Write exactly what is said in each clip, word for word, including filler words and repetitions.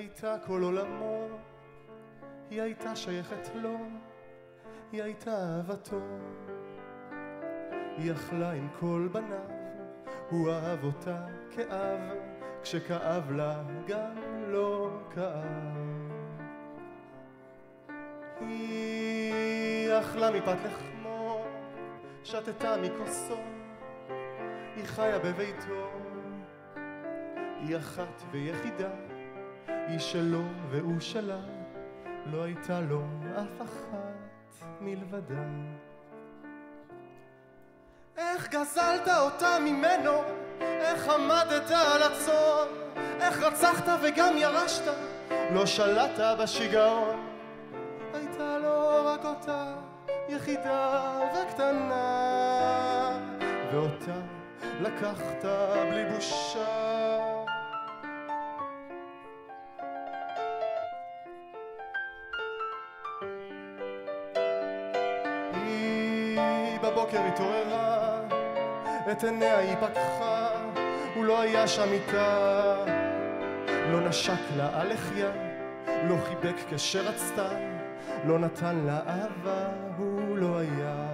הייתה כל עולמו, היא הייתה שייכת לו, היא הייתה אהבתו. היא אכלה עם כל בניו, הוא אהב אותה כאב, כשכאב לה גם לא כאב. היא אכלה מפת לחמו, שתתה מכוסו, היא חיה בביתו. היא אחת ויחידה, היא שלו והוא שלה, לא הייתה לו אף אחת מלבדה. איך גזלת אותה ממנו, איך עמדת על הצאן, איך רצחת וגם ירשת, לא שלטת בשיגעון. הייתה לו רק אותה יחידה וקטנה, ואותה לקחת בלי בושה. היא בבוקר התעוררה, את עיניה היא פקחה, הוא לא היה שם איתה, לא נשק לה על לחיה, לא חיבק כשרצתה, לא נתן לה אהבה, הוא לא היה.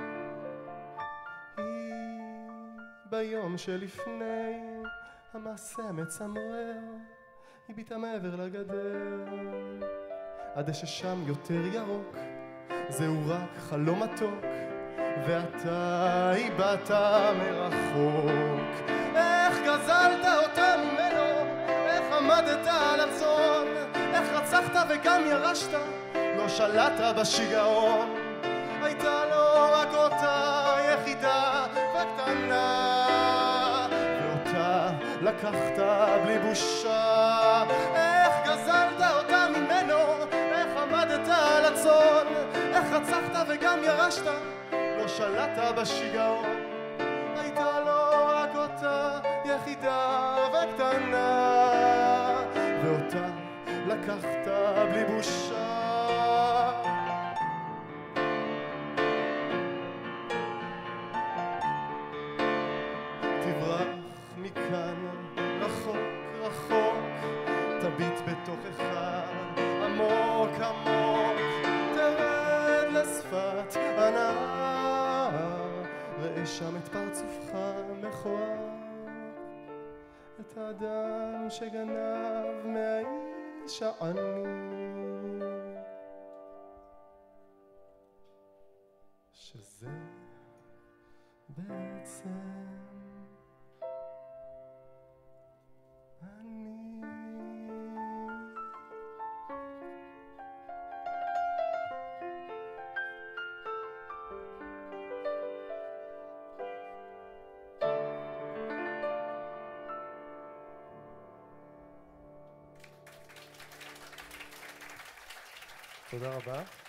היא ביום שלפני המעשה מצמרר, היא ביטה מעבר לגדר, הדשא שם יותר ירוק, זהו רק חלום מתוק, ואתה איבדת מרחוק. איך גזלת אותה ממנו, איך עמדת על הצאן, איך רצחת וגם ירשת, לא שלטת בשיגעון. הייתה לו רק אותה יחידה וקטנה, ואותה לקחת בלי בושה. איך גזלת אותה ממנו, איך עמדת על הצאן, איך רצחת וגם ירשת, לא שלטת בשיגעון. הייתה לו רק אותה יחידה וקטנה, ואותה לקחת בלי בושה. תברח מכאן רחוק רחוק, תביט בתוכך עמוק עמוק, תרד לשפת הנהר, ראה שם את פרצופך מכוער, את האדם שגנב מהאיש העני, שזה בעצם אני. תודה רבה.